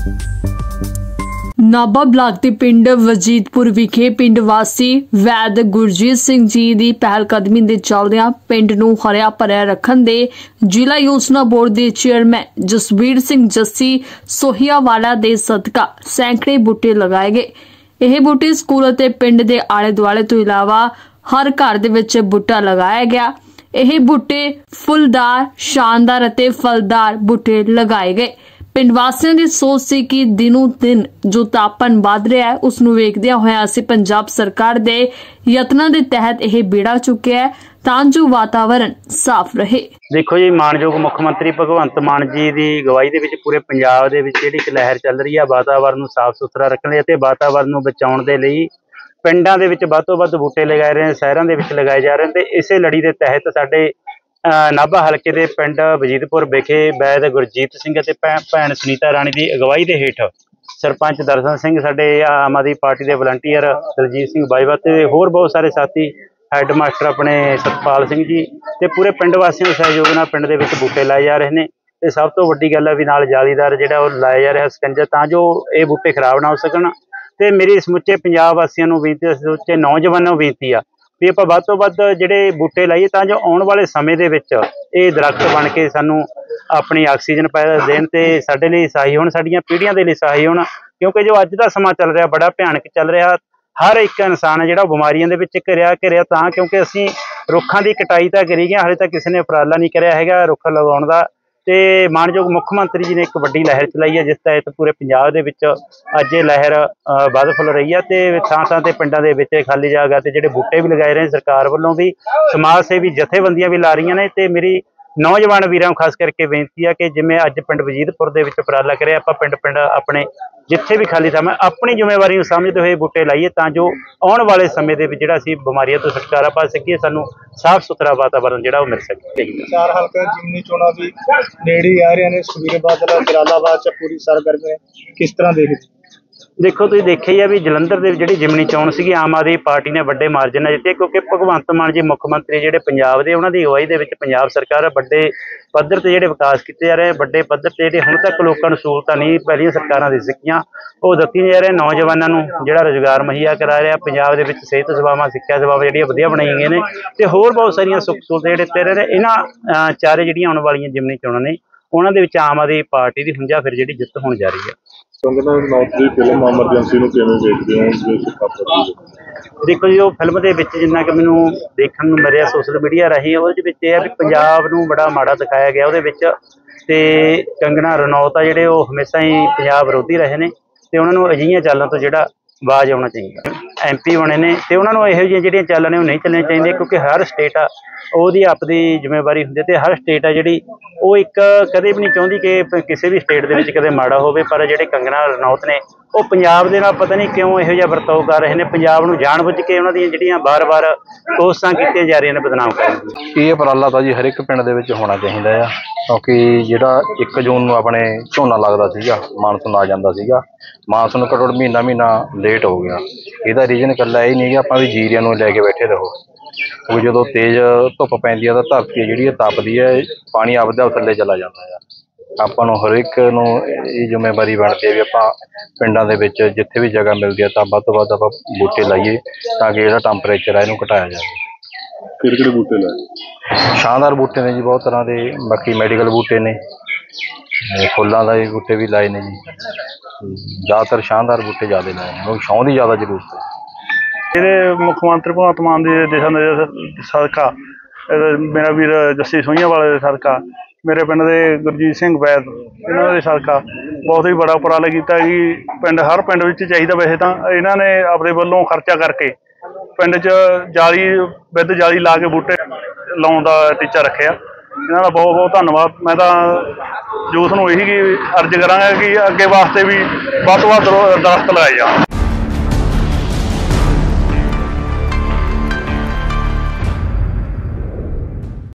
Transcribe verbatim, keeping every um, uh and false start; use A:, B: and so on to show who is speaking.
A: Nabha block के पिंड वजीदपुर विखे पिंड वासी वैद गुरजीत सिंह जी की पहलकदमी के चलदियां पिंड नूं हरिया भरिया रखण दे जिला योजना बोर्ड के चेयरमैन जसवीर सिंह जस्सी सोहियावाला दे सदका सैकड़े बूटे लगाए गए। यह बूटे स्कूल ते पिंड के आले दुआले तो इलावा हर घर दे विच बूटा लगाया गया। यह बूटे फुलदार शानदार अते फलदार बूटे लगाए गए। पिंड वासियों की सोच सी कि दिनों दिन जो तापमान बढ़ रहा है उसनूं वेखदियां होइयां असीं पंजाब सरकार दे यत्नां दे तहत यह बेड़ा चुक्या है तां जो वातावरण साफ रहे।
B: देखो जी, मानयोग मुख्यमंत्री भगवंत मान जी की अगवाई दे विच पूरे पंजाब दे विच जिहड़ी लहर चल रही है वातावरण नूं साफ सुथरा रखने ते वातावरण नूं बचाउण दे लई पिंडां दे विच वध तों वध बूटे लगाए रहे, शहरां दे विच लगाए जा रहे हैं। ते इसे लड़ी के तहत साडे नाभा हल्के के पिंड वजीदपुर विखे वैद गुरजीत सिंह ते भैन सुनीता राणी की अगवाई के हेठ सरपंच दर्शन सिंह, साडे आम आदमी पार्टी के वलंटियर दलजीत सिंह बाईवा ते होर बहुत सारे साथी, हैड मास्टर अपने सतपाल सिंह जी ते पूरे पिंड वासियों के सहयोग नाल पिंड दे विच बूटे लाए जा रहे हैं। ते सब तो वड्डी गल है भी नाल जालीदार जिहड़ा ओह लाया जा रहा सकंजा तां जो ये बूटे खराब ना हो सकन। ते मेरी समुचे पंजाब वासियों नूं बेनती, समुचे नौजवानों नूं बेनती आ भी आपां वध तों वध जिहड़े बूटे लाइए तां जो आउण वाले समय दे विच ये दरख्त बन के सानूं अपनी आक्सीजन पैदा देण ते साडे लई सहाई होण, साडीआं पीढ़ियां दे लई सहाई होण। क्योंकि जो अज दा समां चल रहा बड़ा भयानक चल रहा, हर एक इंसान है जिहड़ा बीमारियां दे विच घिरिया घिरिया तां क्योंकि असीं रुੱਖਾਂ की कटाई तां करी गए, हाले तक किसी ने उपराला नहीं करिया हैगा रुੱਖ लगाउण दा। ते मानयोग मुख मंत्री जी ने एक वड्डी लहर चलाई है जिस तहत पूरे पंजाब दे विच अज ये लहर वध फुल रही है। ते थां थां ते पिंडां दे विच खाली जगह ते जिहड़े बूटे भी लगाए रहे सरकार वल्लों भी, समाज सेवी जथेबंदियां भी ला रही ने। ते मेरी नौजवान वीरां खास करके बेनती है कि जिवें अज पिंड वजीदपुर दे विच उपराला करिया, आपां पिंड पिंड अपने जिथे भी खाली थां अपनी जिम्मेवारी समझते हुए बूटे लाइए तां जो आने वाले समय दे विच जिहड़ा असीं बीमारियों तो छुटकारा पा सकीए, सानूं साफ सुथरा वातावरण जिहड़ा ओह मिल सके।
C: चार हल्का जिमनी चोणां भी नेड़े आ रहे हैं, सुखबीर बादल जलालाबाद च पूरी सरगर्म है, किस तरह देखते?
B: देखो तुसीं देखिआ ही है भी जलंधर दे जिहड़ी जिमनी चोण सीगी आम आदमी पार्टी ने वड्डे मार्जन नाल जिੱਤੇ क्योंकि भगवंत मान जी मुख मंत्री जिहड़े पंजाब दे उन्हां दी अगवाई दे विच पंजाब सरकार वड्डे पद्धर ते जिहड़े विकास कीते जा रहे, वड्डे पद्धर ते जिहड़े हुण तक लोकां नूं सहूलतां नहीं पहिलियां सरकारां दी सिक्कियां ओह दित्तियां जा रहे, नौजवानां नूं जिहड़ा रोजगार मुहैया करा रहा, पंजाब दे विच सिहत सेवावां सिੱਖਿਆ सेवावां जिहड़ियां वधिया बनाईਆਂ गईਆਂ ने ते होर बहुत सारीਆਂ सुख सहूलतां जिहड़े दित्ते रहे ने। इन्हां चारे जिहड़ियां आउण वालीਆਂ जिमनी चोणां ने उन्हां दे विच आम आदमी पार्टी दी हुंजा फिर जिहड़ी जिੱਤ होण जा रही है।
C: फिल्म एमरजेंसी नूं किवें देखदे हो?
B: देखो जी, वो फिल्म के विच जिन्ना कि मैनूं देखण नूं मिलिਆ सोशल मीडिया राही ਉਹਦੇ ਵਿੱਚ ਇਹ ਹੈ ਵੀ ਪੰਜਾਬ ਨੂੰ बड़ा माड़ा दिखाया गया ਉਹਦੇ ਵਿੱਚ। ਤੇ कंगना रनौत आ ਜਿਹੜੇ ਉਹ हमेशा ही पंजाब विरोधी रहे ने ਤੇ ਉਹਨਾਂ ਨੂੰ ਅਜਿਹੀਆਂ ਚਾਲਾਂ ਤੋਂ ਜਿਹੜਾ आवाज़ आना चाहिए। एम पी बने ने ते उन्होंने ਇਹੋ ਜਿਹੀਆਂ ਜਿਹੜੀਆਂ ਚਾਲਾਂ ਨੇ ਉਹ नहीं ਚੱਲਣੀਆਂ ਚਾਹੀਦੀਆਂ क्योंकि हर स्टेट आ ਉਹਦੀ ਆਪਦੀ ਜ਼ਿੰਮੇਵਾਰੀ ਹੁੰਦੀ ਤੇ हर स्टेट आ ਜਿਹੜੀ ਉਹ ਇੱਕ ਕਦੇ ਵੀ नहीं ਚਾਹੁੰਦੀ ਕਿ ਕਿਸੇ ਵੀ स्टेट ਦੇ ਵਿੱਚ ਕਦੇ ਮਾੜਾ ਹੋਵੇ। ਪਰ ਜਿਹੜੇ कंगना रनौत ने ਉਹ ਪੰਜਾਬ ਦੇ ਨਾਲ ਪਤਾ ਨਹੀਂ ਕਿਉਂ ਇਹੋ ਜਿਹਾ ਵਰਤਾਓ ਕਰ ਰਹੇ ਨੇ, ਪੰਜਾਬ ਨੂੰ ਜਾਣਬੁੱਝ ਕੇ ਉਹਨਾਂ ਦੀਆਂ ਜਿਹੜੀਆਂ ਬਾਰ-ਬਾਰ ਕੋਸ਼ਿਸ਼ਾਂ ਕੀਤੀਆਂ ਜਾ ਰਹੀਆਂ ਨੇ ਬਦਨਾਮ ਕਰਨ ਦੀ।
D: ਇਹ ਉਪਰਾਲਾ ਤਾਂ ਜੀ ਹਰ ਇੱਕ ਪਿੰਡ ਦੇ ਵਿੱਚ ਹੋਣਾ ਚਾਹੀਦਾ ਆ ਕਿਉਂਕਿ ਜਿਹੜਾ ਇੱਕ ਜੂਨ ਨੂੰ ਆਪਣੇ ਝੋਨਾ ਲੱਗਦਾ ਸੀਗਾ, ਮਾਨਸੂਨ ਆ ਜਾਂਦਾ ਸੀਗਾ, ਮਾਨਸੂਨ ਘੱਟੋ ਘੱਟ ਮਹੀਨਾ ਮਹੀਨਾ ਲੇਟ ਹੋ ਗਿਆ। ਇਹਦਾ ਰੀਜ਼ਨ ਇਕੱਲਾ ਇਹ ਨਹੀਂ ਕਿ ਆਪਾਂ ਵੀ ਜੀਰੀਆਂ ਨੂੰ ਲੈ ਕੇ ਬੈਠੇ ਰਹੋ, ਉਹ ਜਦੋਂ ਤੇਜ਼ ਧੁੱਪ ਪੈਂਦੀ ਆ ਤਾਂ ਧਰਤੀ ਜਿਹੜੀ ਤਪਦੀ ਹੈ, ਪਾਣੀ ਆਪਦਾ ਥੱਲੇ ਚਲਾ ਜਾਂਦਾ ਆ। ਆਪਾਂ ਨੂੰ ਹਰ ਇੱਕ ਨੂੰ ਇਹ ਜ਼ਿੰਮੇਵਾਰੀ ਬਣਦੀ ਹੈ ਵੀ ਆਪਾਂ ਪਿੰਡਾਂ ਦੇ ਵਿੱਚ ਜਿੱਥੇ ਵੀ ਜਗ੍ਹਾ ਮਿਲਦੀ ਹੈ ਤਾਂ ਵੱਧ ਤੋਂ ਵੱਧ ਆਪਾਂ ਬੂਟੇ ਲਾਈਏ ਤਾਂ ਕਿ ਜਿਹੜਾ ਟੈਂਪਰੇਚਰ ਹੈ ਇਹਨੂੰ ਘਟਾਇਆ ਜਾਵੇ।
C: ਕਿਹੜੇ ਕਿਹੜੇ ਬੂਟੇ ਲਾਏ?
D: ਸ਼ਾਨਦਾਰ ਬੂਟੇ ਨੇ ਜੀ ਬਹੁਤ ਤਰ੍ਹਾਂ ਦੇ, ਬਾਕੀ ਮੈਡੀਕਲ ਬੂਟੇ ਨੇ, ਫੁੱਲਾਂ ਦਾ ਵੀ ਬੂਟੇ ਵੀ ਲਾਏ ਨੇ ਜੀ। ਜ਼ਿਆਦਾਤਰ ਸ਼ਾਨਦਾਰ ਬੂਟੇ ਜ਼ਿਆਦਾ ਲਾਏ ਨੇ ਕਿਉਂਕਿ ਛਾਂ ਦੀ ਜ਼ਿਆਦਾ ਜ਼ਰੂਰਤ ਹੈ।
C: ਇਹਦੇ ਮੁੱਖ ਮੰਤਰੀ ਭਗਵੰਤ ਮਾਨ ਦੇ ਦਿਸ਼ਾ ਨਿਰਦੇਸ਼ ਸਦਕਾ ਮੇਰਾ ਵੀਰ ਜੱਸੀ ਸੋਹੀਆਂਵਾਲੇ ਦੇ ਸਦਕਾ मेरे पिंड के गुरजीत सिंह वैद इन्हों के सदका बहुत ही बड़ा उपराला किया कि पिंड हर पिंड चाहिए। वैसे तो इन्होंने अपने वालों खर्चा करके पिंड च जाली विद जाली ला के बूटे लाने का टीचा रखे। इन्हों का बहुत बहुत धन्यवाद। मैं तो यूथ को यही अर्ज कराँगा कि अगे वास्ते भी वध तो वध दरख्त लगाए जाए।